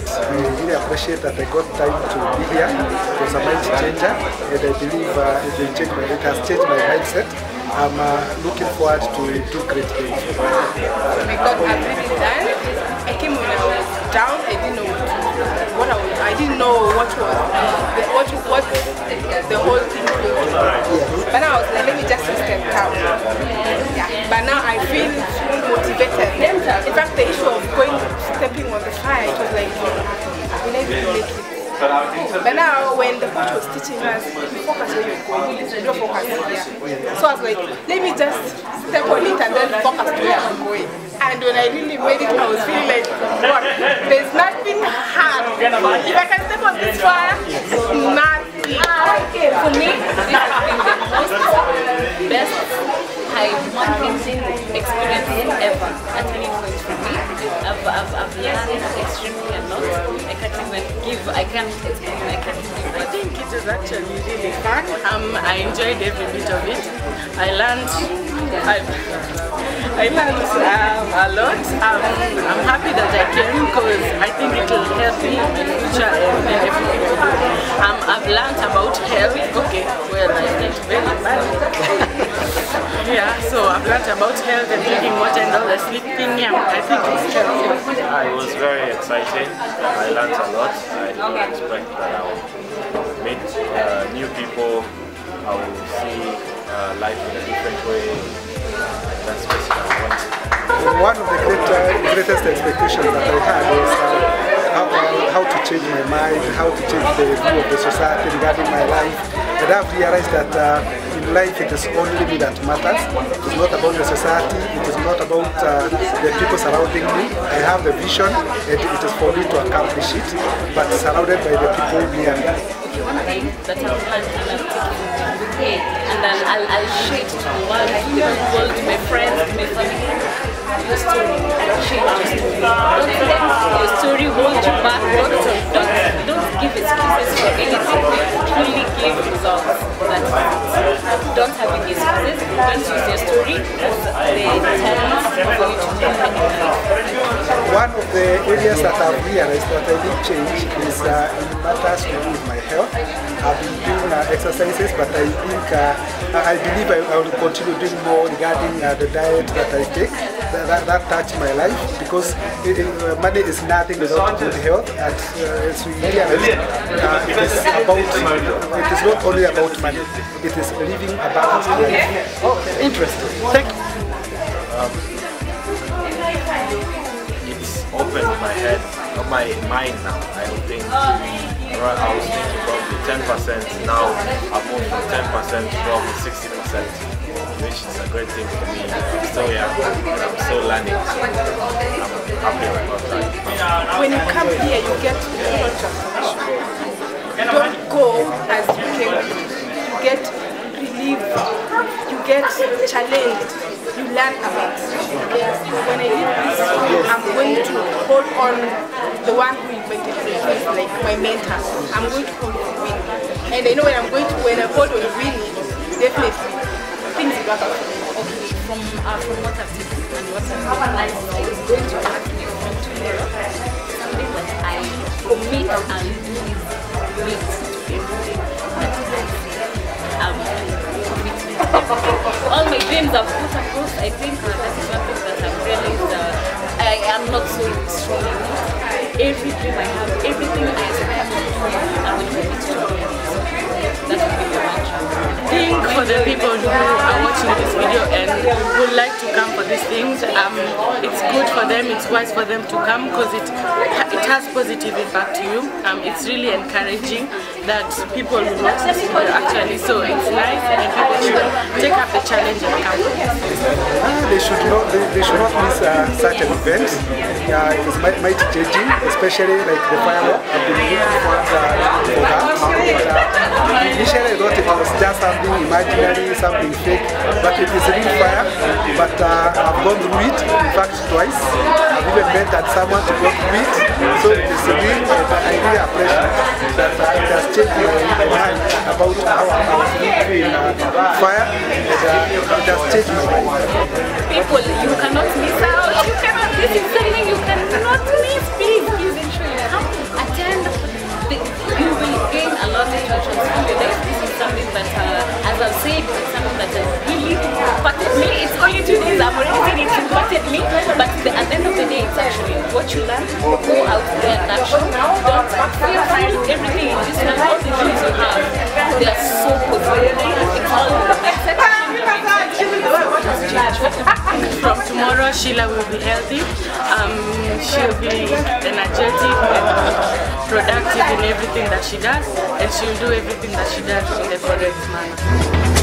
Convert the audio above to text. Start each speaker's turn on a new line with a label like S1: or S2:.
S1: we really appreciate that I got time to be here. It was a mind changer, and I believe it has changed my mindset. I'm looking forward to do great things.
S2: Oh my God, I've really done. I came when I was down. I didn't know what I didn't know what the whole thing was. But now I was like, let me just step down. Yeah. But now I feel motivated. In fact, the issue of stepping on the fire, it was like, will I really make it? But now when the coach was teaching us, you focus where you're going, you don't focus here. So I was like, let me just step on it and then focus where I'm going. And when I really made it, I was feeling like, what? There's nothing hard. If I can step on this fire, nothing.
S3: For me, this has been the best high-mountain experience ever at any point for me. I've learned extremely a lot. I can't explain.
S2: I think it was actually really fun. I enjoyed every bit of it. I learned a lot. I'm happy that I came because I think it will help me in the future and everything. I've learned about health. Okay, well, I get very bad. Yeah, so I've learned about health and drinking water and all the sleeping. Yeah, I think it's helpful.
S4: It was very exciting. I learned a lot. I didn't expect that I would meet new people. I will see life in a different way. That's basically what I wanted.
S1: One of the greatest expectations that I had was how to change my mind, how to change the view of the society regarding my life. And I've realized that in life it is only me that matters. It is not about the society, it is not about the people surrounding me. I have the vision and it is for me to accomplish it, but surrounded by the people near me.
S3: One thing that I've learned and I've taken with me, and then I'll share it to the world, to my friends, to my family. Your story changes your story. Don't let your story hold you back. Don't give excuses for anything. Truly give results. Don't have any excuses. Don't use your story as the talent for you to do anything.
S1: One of the areas that I've realized that I did change is in matters to do with my health. I've been doing exercises, but I believe I will continue doing more regarding the diet that I take. That touched my life, because money is nothing without good health. And as we realize, it is not only about money, it is living a balanced life. Oh, interesting. Thank you.
S4: It's opened my head, not my mind now. I don't think I was thinking probably 10%. Now I've moved from 10% to probably 60%. Which is a great thing for me. I'm still young and I'm still learning, so I'm happy about that.
S2: When you come here, you get transformation. You don't go as you came. You get relieved, you get challenged, you learn about it. When I did this, I'm going to hold on the one who invited me, who is like my mentor. I'm going to hold on Winnie. And I know when I hold on Winnie, definitely things will work out for me.
S3: Okay, from what I've taken and what I've done, I was going to ask you from tomorrow something that I commit and do is commit to everything. That is commitment. All my dreams I've put across. I think that is one thing that I've realized. I am not so strong enough. Every dream I have, everything I aspire to do, I will commit to it. That will be the mantra.
S2: Think for the people who are watching this video and would like to come for these things. It's good for them, it's wise for them to come because it has positive impact to you. It's really encouraging that people will not listen to you actually, so it's nice and people should take up the challenge and come for this.
S1: They should not miss such an event. It is mighty changing, especially like the firework. I've been looking for that. Initially I thought it was just something imaginary, something fake, but it is real fire. But I've gone through it, in fact twice. I've even met someone to go through it, so it is real, and I really appreciate that it has changed my mind about how I was living fire, and it has changed my mind.
S3: People, you cannot miss out. You cannot, this is something you cannot miss. Please ensure you come. affected me, but at the end of the day, it's actually what you learn. Go out there and action. Don't feel free. Everything in this life, all the dreams you have, they are so positive. It's all the mindset.
S5: From tomorrow, Sheila will be healthy. She'll be energetic and productive in everything that she does, and she'll do everything that she does in the correct manner.